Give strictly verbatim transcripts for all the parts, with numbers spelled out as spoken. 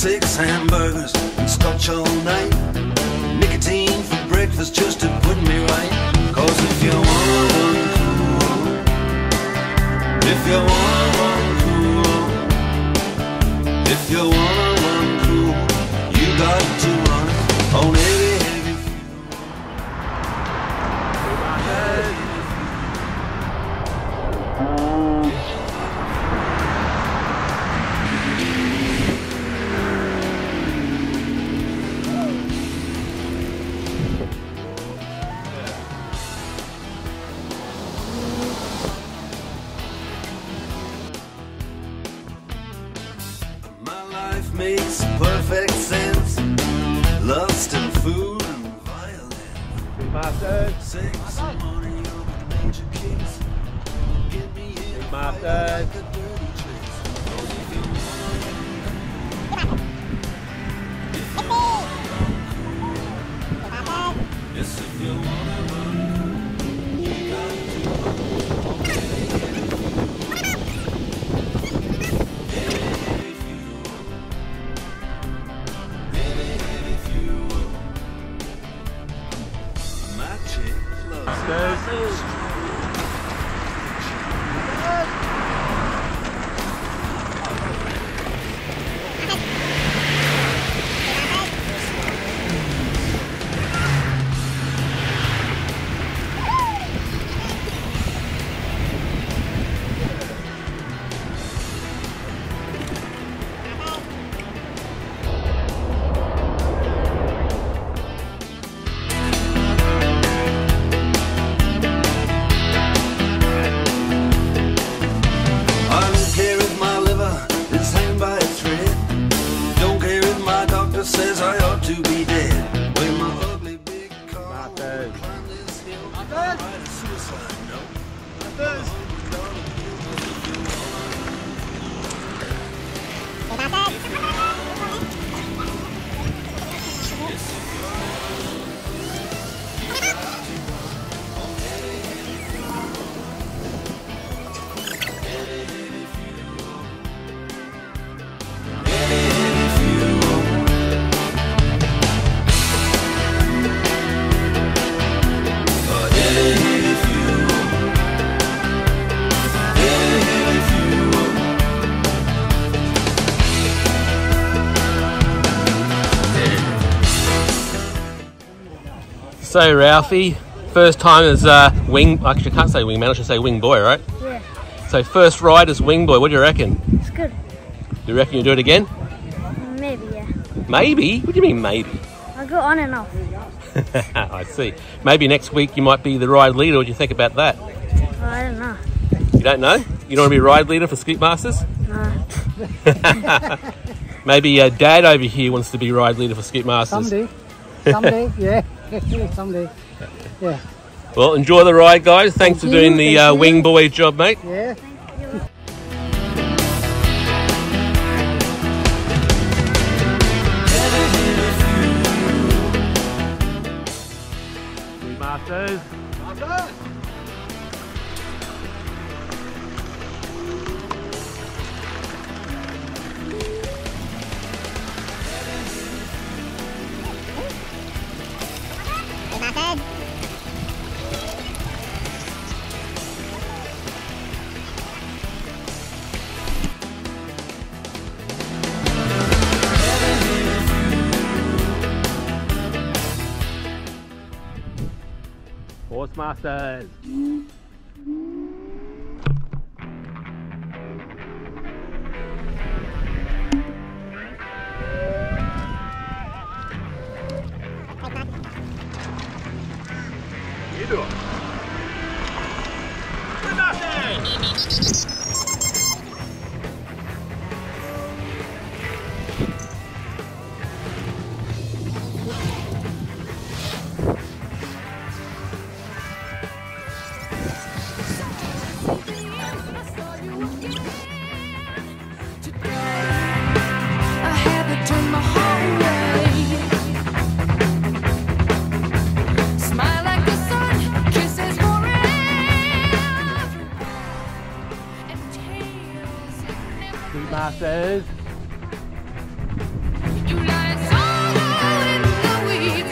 six hamburgers and scotch all night. Nicotine for breakfast just to put me right. Cause if you want one cool, if you want one cool, if you want one cool, you got to run on heavy, heavy fuel. Makes perfect sense. Lust and food and violence. Sex and money over the major kicks. Get me in like a dirty chase. Yes, if you wanna run, you got to says I ought to be dead. When my ugly big car will climb this hill, I might have suicide note. So Ralphie, first time as uh, wing, actually I can't say wingman, I should say wing boy, right? Yeah. So first ride as wing boy, what do you reckon? It's good. Do you reckon you'll do it again? Maybe, yeah. Maybe? What do you mean maybe? I go on and off. I see. Maybe next week you might be the ride leader. What do you think about that? Well, I don't know. You don't know? You don't want to be ride leader for ScootMasters? No. Maybe uh, Dad over here wants to be ride leader for ScootMasters. Someday. Someday, yeah. Someday. Yeah. Well, enjoy the ride, guys. Thanks Thank for doing you, the thank uh, you. wing boy job, mate. Yeah. ScootMasters. ScootMasters. You do it. ScootMasters. You got it so in the weeds.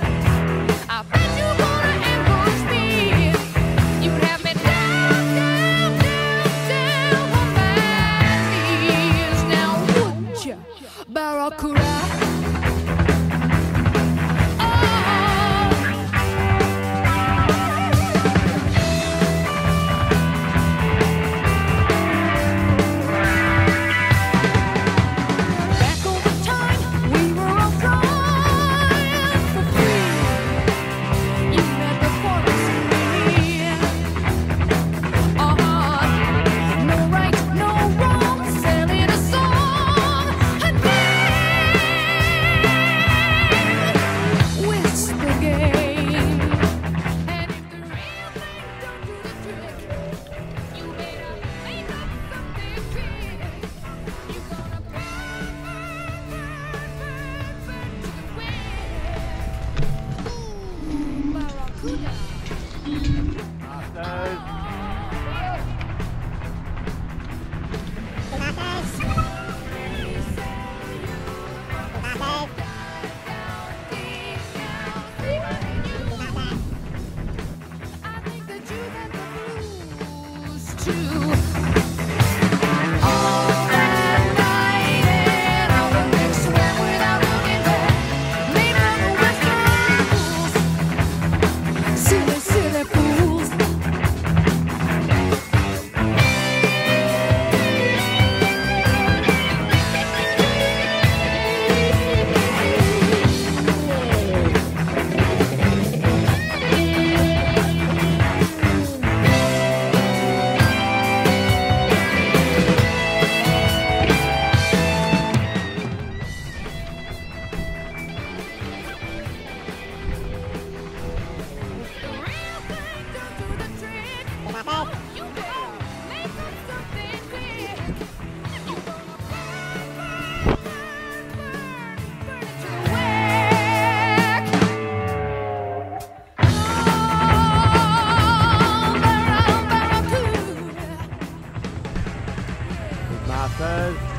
I bet you wanna ambush me. You'd have me down, down, down, down on my knees. Now would ya, Barracuda? ScootMasters.